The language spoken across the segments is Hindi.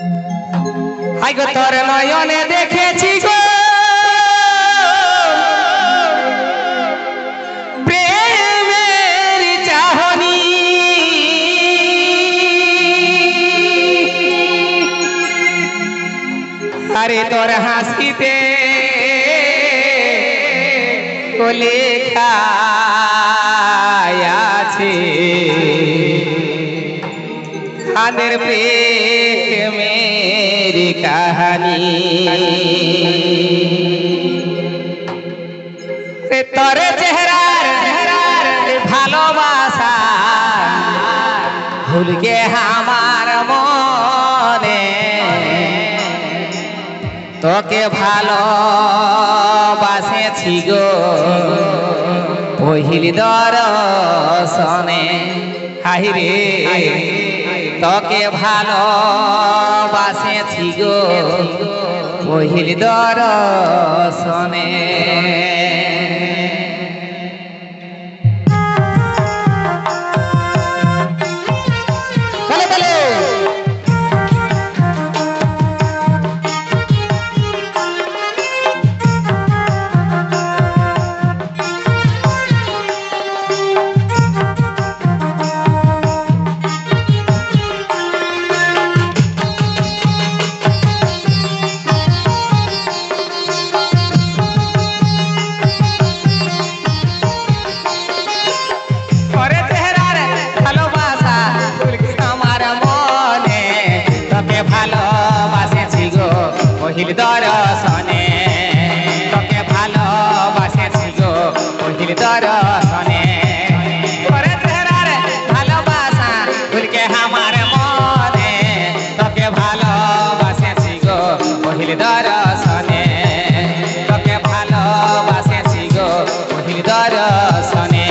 হাই গো তোর নয়নে দেখেছি গো প্রেমের চাহনি আরে তোর হাসিতে লেখা আছে खादर प्रेम मेरी कहानी तोर चेहरार भालोबासा भूल गे हमार मने तोके भालोबासेছি गो पहिल दर्शने हाय रे তোকে ভালোবাসেছি গো पहिल দর্শনে पहिल दर्शने তোকে ভালোবাসেছি গো पहिल दर्शने তোরে চেহারার ভালোবাসা ভুলকে আমার মনে তোকে ভালোবাসেছি গো पहिल दर्शने তোকে ভালোবাসেছি গো पहिल दर्शने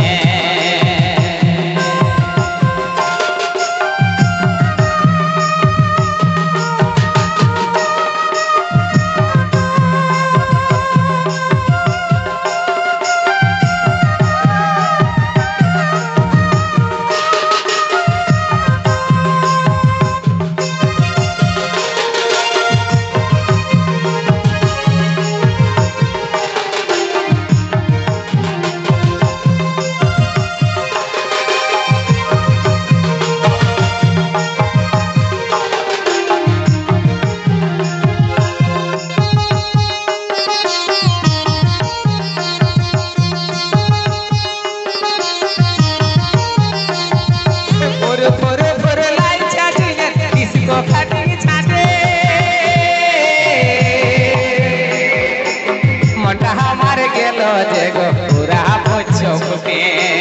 जगो पूरा बच्चों के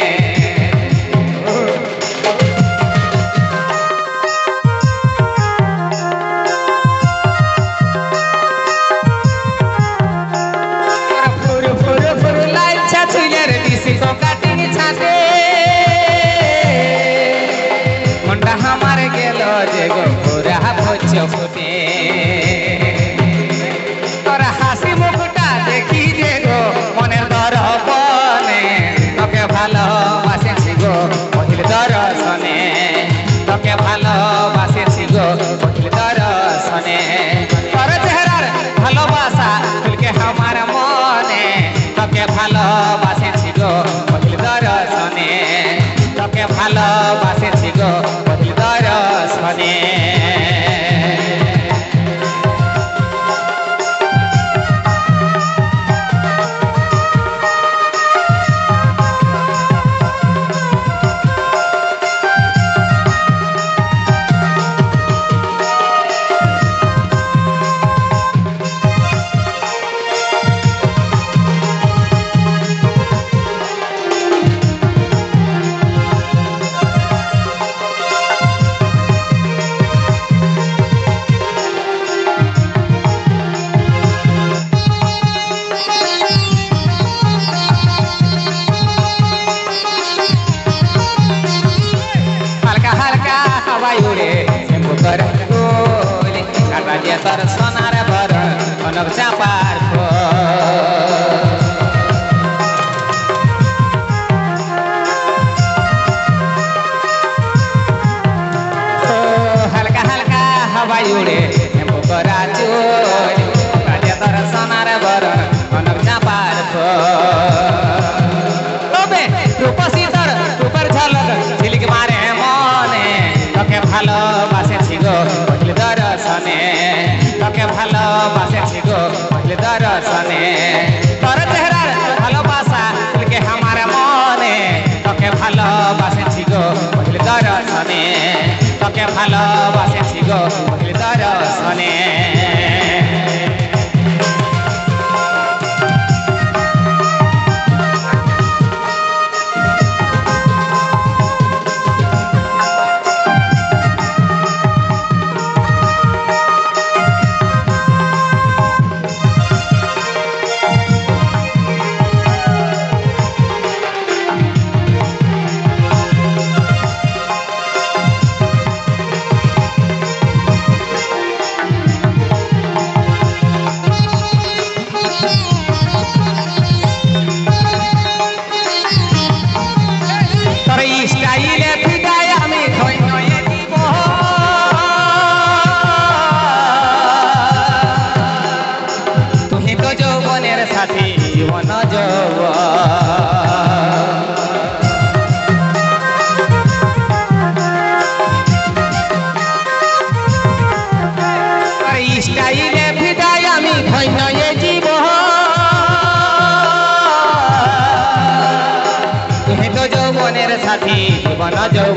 फुर फुर फुर लाइट छाछुले रे डिस्को काटिंग छाते मनटा हमार गेलो जगो पूरा बच्चों के तोरा हासि मुखटा देखी जेगो মনের দরপনে তোকে ভালোবাসেছি গো पहिल দর্শনে তোকে ভালোবাসেছি গো पहिल দর্শনে তোর চেহারার ভালোবাসা ভুলকে আমার মনে তোকে ভালোবাসেছি গো पहिल দর্শনে তোকে ভালোবাসেছি গো पहिल দর্শনে तर सोनार भर मनब चापार हल्का हल्का हवाई उड़े ফুলে নেবু করা চুল কাজে তোর সোনার বরণ অনক চাপার তবে রূপসী তোর রূপের ঝলক ঝিলিক মারে মনে তোকে ভালোবাসেছি গো বুঝলি দর্শনে তোকে ভালোবাসেছি গো বুঝলি দর্শনে তোর চেহারার ভালোবাসা ঝিলকে আমার মনে তোকে ভালোবাসেছি গো বুঝলি দর্শনে তোকে ভালোবাসেছি গো বুঝলি দর্শনে সাথী জীবন স্টাইলে বিদায় আমি ধন্য জীব তুমি তো যৌবনের সাথী জীবন যৌব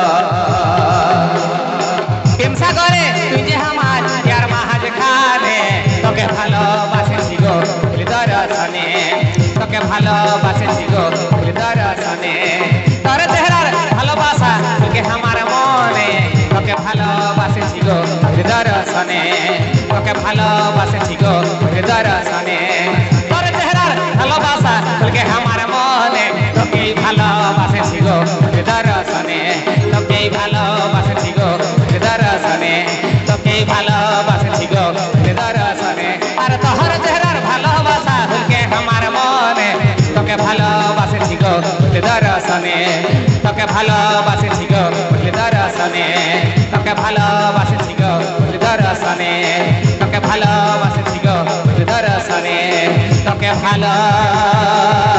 প্রেম সাগরে তুই যে আমার यार মাহাজ খানে তোকে ভালোবাসেছি গো দর্শনে তোকে ভালোবাসেছি গো দর্শনে তোর চেহারার ভালোবাসা তোকে আমার মনে তোকে ভালোবাসেছি গো দর্শনে তোকে ভালোবাসেছি গো দর্শনে তোর চেহারার ভালোবাসা তোকে আমার মনে তোকে ভালোবাসেছি গো দর্শনে তোকে ভালোবাসেছি গো দর্শনে তোকে ভালোবাসেছি গো দর্শনে আর তোর চেহারার ভালোবাসা তোকে আমার মনে তোকে ভালোবাসেছি গো দর্শনে তোকে ভালোবাসেছি গো দর্শনে তোকে ভালোবাসেছি গো দর্শনে তোকে ভালোবাসেছি গো দর্শনে তোকে ভালো